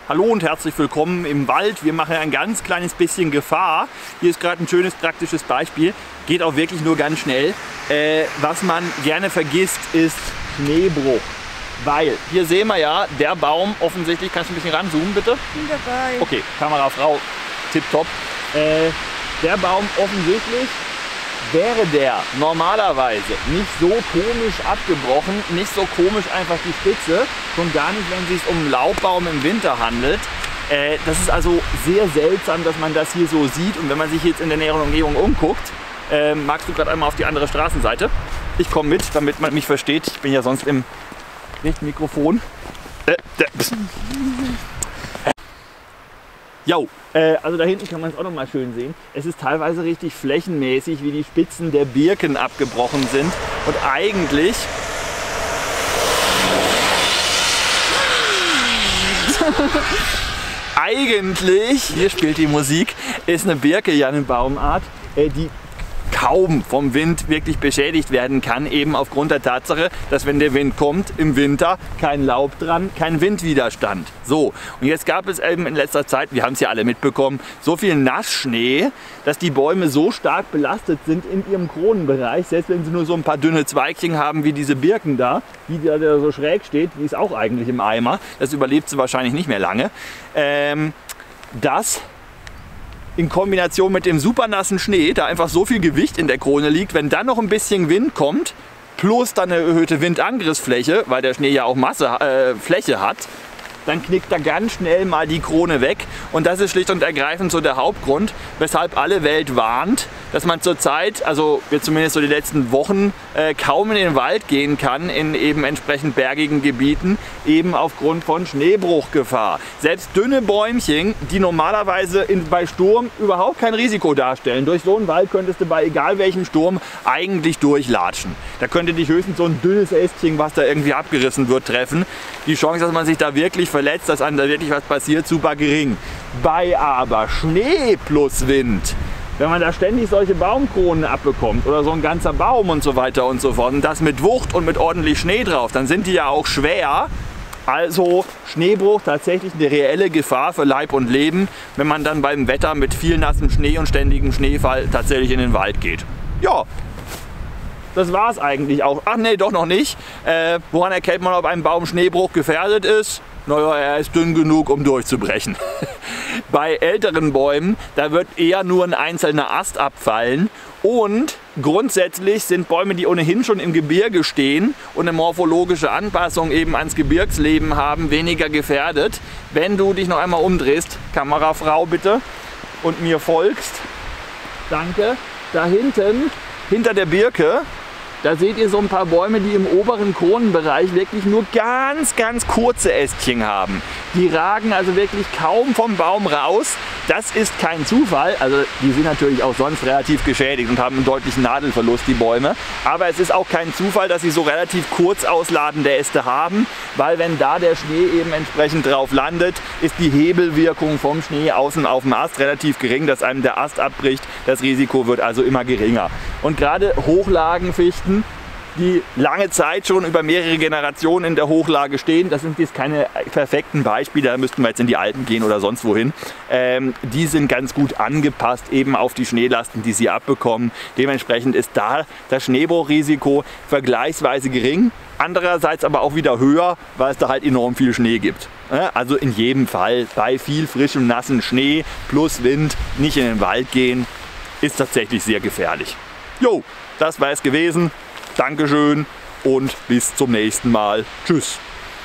Hallo und herzlich willkommen im Wald. Wir machen ein ganz kleines bisschen Gefahr. Hier ist gerade ein schönes praktisches Beispiel. Geht auch wirklich nur ganz schnell. Was man gerne vergisst, ist Schneebruch. Weil, hier sehen wir ja, der Baum offensichtlich, kannst du ein bisschen ranzoomen bitte? Bin dabei. Okay, Kamerafrau, tipptopp. Der Baum offensichtlich wäre der normalerweise nicht so komisch abgebrochen, nicht so komisch einfach die Spitze, schon gar nicht, wenn es sich um Laubbaum im Winter handelt. Das ist also sehr seltsam, dass man das hier so sieht, und wenn man sich jetzt in der näheren Umgebung umguckt, magst du gerade einmal auf die andere Straßenseite? Ich komme mit, damit man mich versteht. Ich bin ja sonst im Richtmikrofon. Jo, also da hinten kann man es auch noch mal schön sehen. Es ist teilweise richtig flächenmäßig, wie die Spitzen der Birken abgebrochen sind. Und eigentlich hier spielt die Musik, ist eine Birke ja eine Baumart, die kaum vom Wind wirklich beschädigt werden kann, eben aufgrund der Tatsache, dass wenn der Wind kommt, im Winter kein Laub dran, kein Windwiderstand. So, und jetzt gab es eben in letzter Zeit, wir haben es ja alle mitbekommen, so viel Nassschnee, dass die Bäume so stark belastet sind in ihrem Kronenbereich, selbst wenn sie nur so ein paar dünne Zweigchen haben wie diese Birken da, die da so schräg steht, die ist auch eigentlich im Eimer, das überlebt sie wahrscheinlich nicht mehr lange, dass in Kombination mit dem super nassen Schnee, da einfach so viel Gewicht in der Krone liegt, wenn dann noch ein bisschen Wind kommt, plus dann eine erhöhte Windangriffsfläche, weil der Schnee ja auch Fläche hat, dann knickt da ganz schnell mal die Krone weg. Und das ist schlicht und ergreifend so der Hauptgrund, weshalb alle Welt warnt, dass man zurzeit, also wir zumindest so die letzten Wochen, kaum in den Wald gehen kann, in eben entsprechend bergigen Gebieten, eben aufgrund von Schneebruchgefahr. Selbst dünne Bäumchen, die normalerweise bei Sturm überhaupt kein Risiko darstellen, durch so einen Wald könntest du bei egal welchem Sturm eigentlich durchlatschen. Da könnte dich höchstens so ein dünnes Ästchen, was da irgendwie abgerissen wird, treffen. Die Chance, dass man sich da wirklich verletzt, dass einem da wirklich was passiert, super gering. Bei aber Schnee plus Wind, wenn man da ständig solche Baumkronen abbekommt oder so ein ganzer Baum und so weiter und so fort, und das mit Wucht und mit ordentlich Schnee drauf, dann sind die ja auch schwer. Also Schneebruch tatsächlich eine reelle Gefahr für Leib und Leben, wenn man dann beim Wetter mit viel nassem Schnee und ständigem Schneefall tatsächlich in den Wald geht. Ja, das war es eigentlich auch. Ach nee, doch noch nicht. Woran erkennt man, ob ein Baum Schneebruch gefährdet ist? Naja, er ist dünn genug, um durchzubrechen. Bei älteren Bäumen, da wird eher nur ein einzelner Ast abfallen. Und grundsätzlich sind Bäume, die ohnehin schon im Gebirge stehen und eine morphologische Anpassung eben ans Gebirgsleben haben, weniger gefährdet. Wenn du dich noch einmal umdrehst, Kamerafrau bitte, und mir folgst. Danke. Da hinten, hinter der Birke, da seht ihr so ein paar Bäume, die im oberen Kronenbereich wirklich nur ganz kurze Ästchen haben. Die ragen also wirklich kaum vom Baum raus. Das ist kein Zufall. Also die sind natürlich auch sonst relativ geschädigt und haben einen deutlichen Nadelverlust, die Bäume. Aber es ist auch kein Zufall, dass sie so relativ kurz ausladende Äste haben, weil wenn da der Schnee eben entsprechend drauf landet, ist die Hebelwirkung vom Schnee außen auf dem Ast relativ gering, dass einem der Ast abbricht. Das Risiko wird also immer geringer. Und gerade Hochlagenfichten, die lange Zeit schon über mehrere Generationen in der Hochlage stehen, das sind jetzt keine perfekten Beispiele, da müssten wir jetzt in die Alpen gehen oder sonst wohin, die sind ganz gut angepasst eben auf die Schneelasten, die sie abbekommen. Dementsprechend ist da das Schneebruchrisiko vergleichsweise gering, andererseits aber auch wieder höher, weil es da halt enorm viel Schnee gibt. Also in jedem Fall bei viel frischem, nassen Schnee plus Wind nicht in den Wald gehen, ist tatsächlich sehr gefährlich. Jo, das war es gewesen. Dankeschön und bis zum nächsten Mal. Tschüss.